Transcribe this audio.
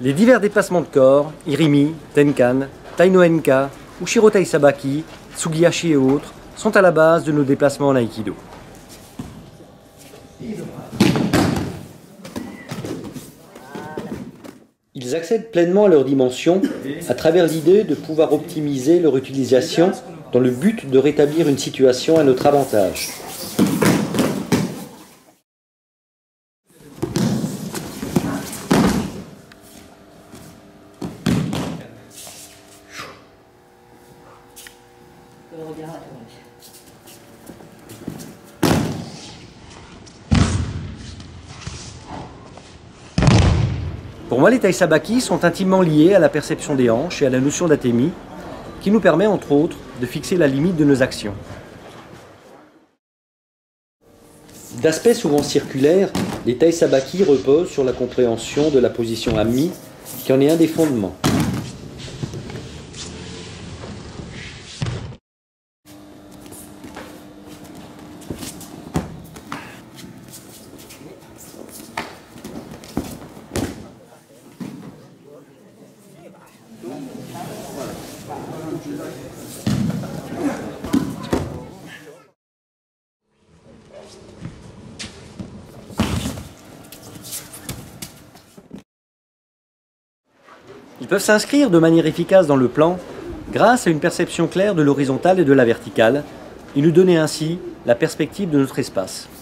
Les divers déplacements de corps, Irimi, Tenkan, Tai-no-enka, Ushiro-tai Sabaki, Tsugihashi et autres, sont à la base de nos déplacements en Aïkido. Ils accèdent pleinement à leur dimension à travers l'idée de pouvoir optimiser leur utilisation dans le but de rétablir une situation à notre avantage. Pour moi, les Tai Sabaki sont intimement liés à la perception des hanches et à la notion d'atemi, qui nous permet, entre autres, de fixer la limite de nos actions. D'aspect souvent circulaire, les Tai Sabaki reposent sur la compréhension de la position Ami, qui en est un des fondements. Ils peuvent s'inscrire de manière efficace dans le plan grâce à une perception claire de l'horizontale et de la verticale et nous donner ainsi la perspective de notre espace.